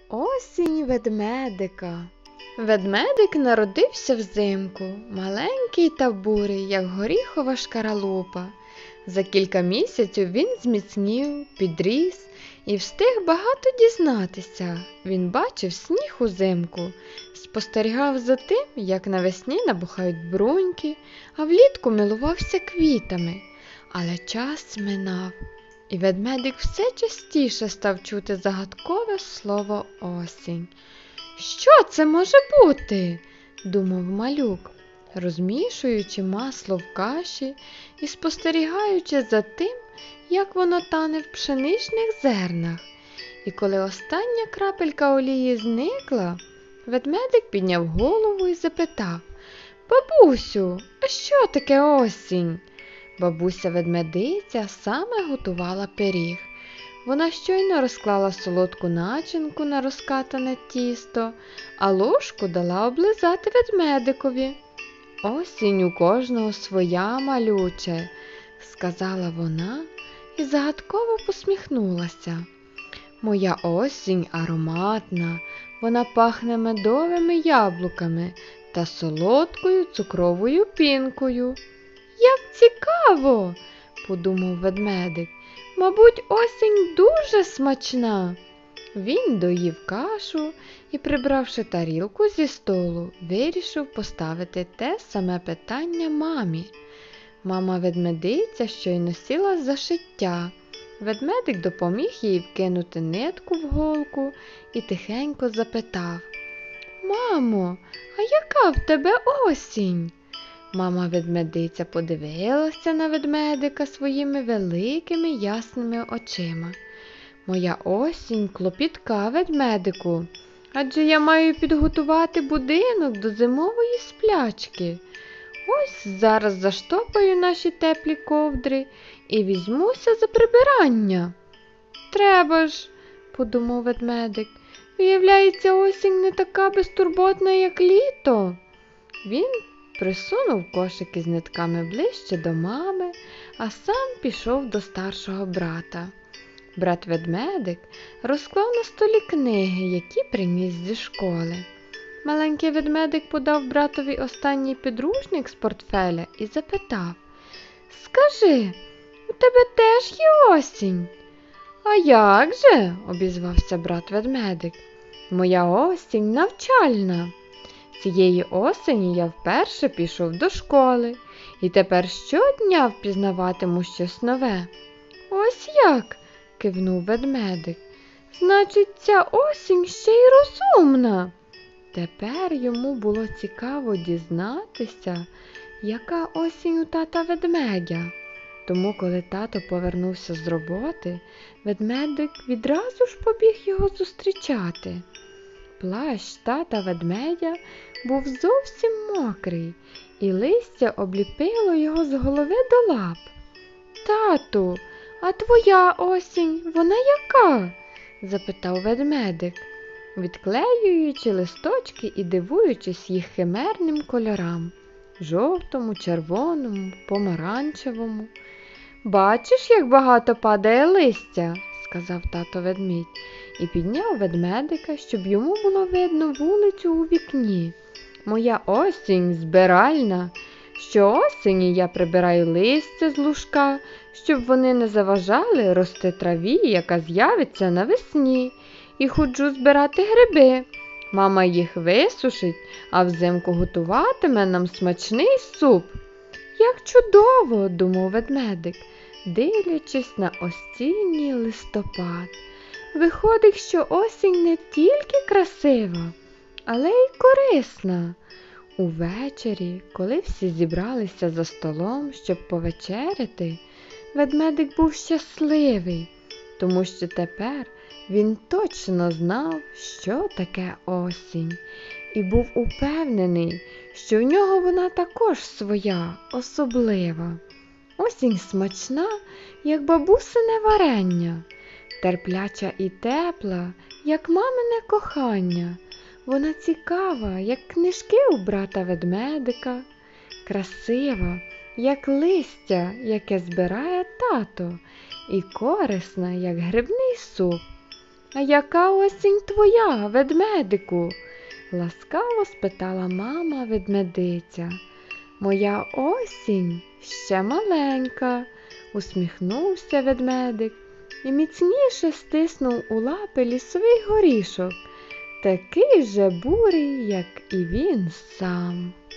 Осінь ведмедика. Ведмедик народився взимку, маленький та бурий, як горіхова шкаралупа. За кілька місяців він зміцнів, підріс і встиг багато дізнатися. Він бачив сніг узимку, спостерігав за тим, як навесні набухають бруньки, а влітку милувався квітами. Але час минав, і ведмедик все частіше став чути загадкове слово «осінь». «Що це може бути?» – думав малюк, розмішуючи масло в каші і спостерігаючи за тим, як воно тане в пшеничних зернах. І коли остання крапелька олії зникла, ведмедик підняв голову і запитав: «Бабусю, а що таке осінь?» Бабуся-ведмедиця саме готувала пиріг. Вона щойно розклала солодку начинку на розкатане тісто, а ложку дала облизати ведмедикові. «Осінь у кожного своя, малюче», – сказала вона і загадково посміхнулася. «Моя осінь ароматна, вона пахне медовими яблуками та солодкою цукровою пінкою». «Як цікаво!» – подумав ведмедик. «Мабуть, осінь дуже смачна». Він доїв кашу і, прибравши тарілку зі столу, вирішив поставити те саме питання мамі. Мама-ведмедиця щойно сіла за шиття. Ведмедик допоміг їй вкинути нитку в голку і тихенько запитав: «Мамо, а яка в тебе осінь?» Мама-ведмедиця подивилася на ведмедика своїми великими ясними очима. «Моя осінь клопітка, ведмедику, адже я маю підготувати будинок до зимової сплячки. Ось зараз заштопаю наші теплі ковдри і візьмуся за прибирання». «Треба ж», – подумав ведмедик, – «виявляється, осінь не така безтурботна, як літо». Він присунув кошики з нитками ближче до мами, а сам пішов до старшого брата. Брат-ведмедик розклав на столі книги, які приніс зі школи. Маленький ведмедик подав братові останній підручник з портфеля і запитав: «Скажи, у тебе теж є осінь?» «А як же?» – обізвався брат-ведмедик. «Моя осінь навчальна. Цієї осені я вперше пішов до школи і тепер щодня впізнаватиму щось нове». «Ось як?» – кивнув ведмедик. «Значить, ця осінь ще й розумна». Тепер йому було цікаво дізнатися, яка осінь у тата ведмедя. Тому, коли тато повернувся з роботи, ведмедик відразу ж побіг його зустрічати. Плащ тата ведмедя був зовсім мокрий, і листя обліпило його з голови до лап. «Тату, а твоя осінь, вона яка?» – запитав ведмедик, відклеюючи листочки і дивуючись їх химерним кольорам – жовтому, червоному, помаранчевому. «Бачиш, як багато падає листя?» – сказав тато ведмідь і підняв ведмедика, щоб йому було видно вулицю у вікні. «Моя осінь збиральна. Щоосені я прибираю листя з лужка, щоб вони не заважали рости траві, яка з'явиться навесні, і ходжу збирати гриби. Мама їх висушить, а взимку готуватиме нам смачний суп». «Як чудово!» – думав ведмедик, дивлячись на осінній листопад. «Виходить, що осінь не тільки красива, але й корисна». Увечері, коли всі зібралися за столом, щоб повечеряти, ведмедик був щасливий, тому що тепер він точно знав, що таке осінь, і був упевнений, що в нього вона також своя, особлива. Осінь смачна, як бабусине варення, терпляча і тепла, як мамине кохання. Вона цікава, як книжки у брата ведмедика, красива, як листя, яке збирає тато, і корисна, як грибний суп. А яка осінь твоя, ведмедику? Ласкаво спитала мама ведмедиця. Моя осінь ще маленька, усміхнувся ведмедик і міцніше стиснув у лапи лісовий горішок, такий же бурий, як і він сам.